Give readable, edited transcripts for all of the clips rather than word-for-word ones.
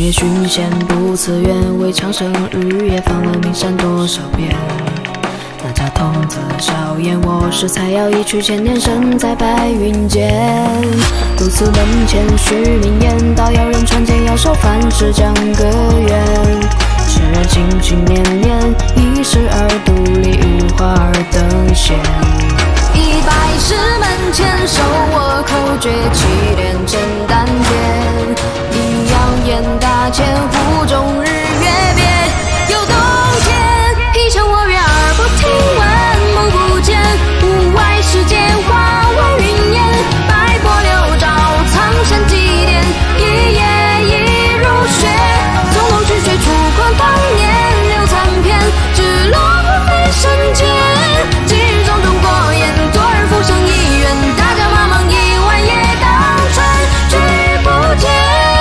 夜寻仙不辞愿，为长生日夜放了名山多少遍。那家童子笑言，我是才要一去千年，身在白云间。如此门前须名言，道要人传间，要受凡事讲个缘。世人情情念念，一时而独立，与花儿等闲。100世门前，手握口诀，祈炼真丹田。一扬言大千，湖中日月别，有洞天，一腔我悦耳不听闻，目不见，物外世间化为云烟，百波流照，苍山祭奠，一夜已入血，从龙去水出关，当年流残篇，只落非神间，今日种种过眼，昨日浮生一缘，大家茫茫一万夜，当春去不见。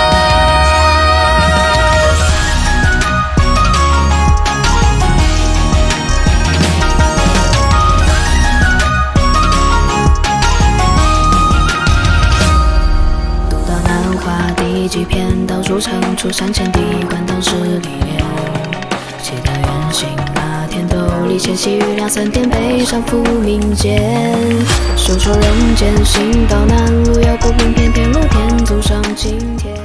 第几篇道出城出山前地关当时历练，期待远行那天斗笠千禧雨两三点，北上赴民间。休说人间行道难，路遥不平，偏偏路天阻上青天。